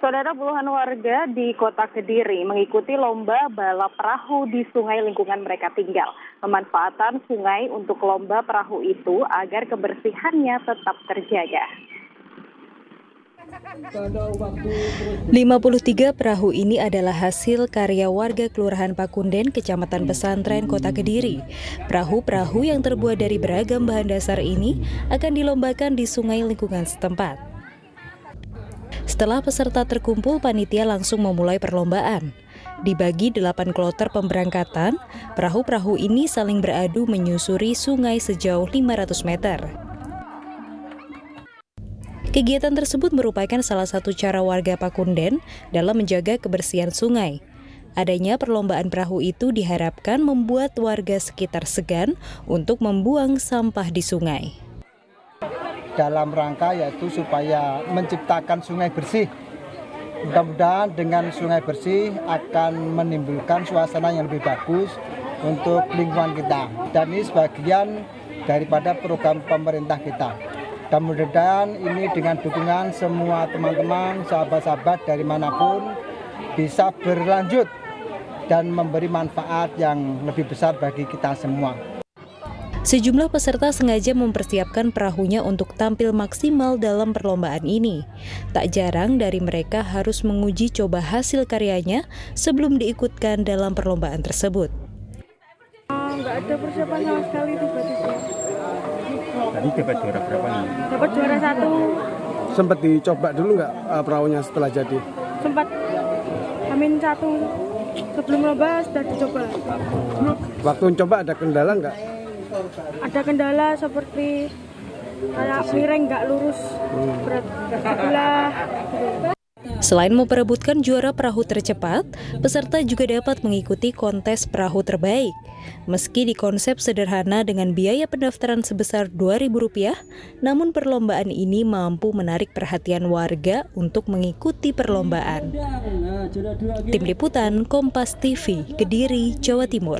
Saudara, puluhan warga di Kota Kediri mengikuti lomba balap perahu di sungai lingkungan mereka tinggal. Pemanfaatan sungai untuk lomba perahu itu agar kebersihannya tetap terjaga. 53 perahu ini adalah hasil karya warga Kelurahan Pakunden, Kecamatan Pesantren, Kota Kediri. Perahu-perahu yang terbuat dari beragam bahan dasar ini akan dilombakan di sungai lingkungan setempat. Setelah peserta terkumpul, panitia langsung memulai perlombaan. Dibagi 8 kloter pemberangkatan, perahu-perahu ini saling beradu menyusuri sungai sejauh 500 meter. Kegiatan tersebut merupakan salah satu cara warga Pakunden dalam menjaga kebersihan sungai. Adanya perlombaan perahu itu diharapkan membuat warga sekitar segan untuk membuang sampah di sungai. Dalam rangka yaitu supaya menciptakan sungai bersih. Mudah-mudahan dengan sungai bersih akan menimbulkan suasana yang lebih bagus untuk lingkungan kita. Dan ini sebagian daripada program pemerintah kita. Dan mudah-mudahan ini dengan dukungan semua teman-teman, sahabat-sahabat dari manapun bisa berlanjut dan memberi manfaat yang lebih besar bagi kita semua. Sejumlah peserta sengaja mempersiapkan perahunya untuk tampil maksimal dalam perlombaan ini. Tak jarang dari mereka harus menguji coba hasil karyanya sebelum diikutkan dalam perlombaan tersebut. Nggak ada persiapan sama sekali tiba-tiba. Tadi dapat juara berapa nih? Dapat juara 1. Sempat dicoba dulu nggak perahunya setelah jadi? Sempat Amin 1 sebelum lomba sudah dicoba. Waktu mencoba ada kendala nggak? Ada kendala seperti kayak miring nggak lurus, berat sebelah. Selain memperebutkan juara perahu tercepat, peserta juga dapat mengikuti kontes perahu terbaik. Meski dikonsep sederhana dengan biaya pendaftaran sebesar Rp2.000, namun perlombaan ini mampu menarik perhatian warga untuk mengikuti perlombaan. Tim Liputan Kompas TV, Kediri, Jawa Timur.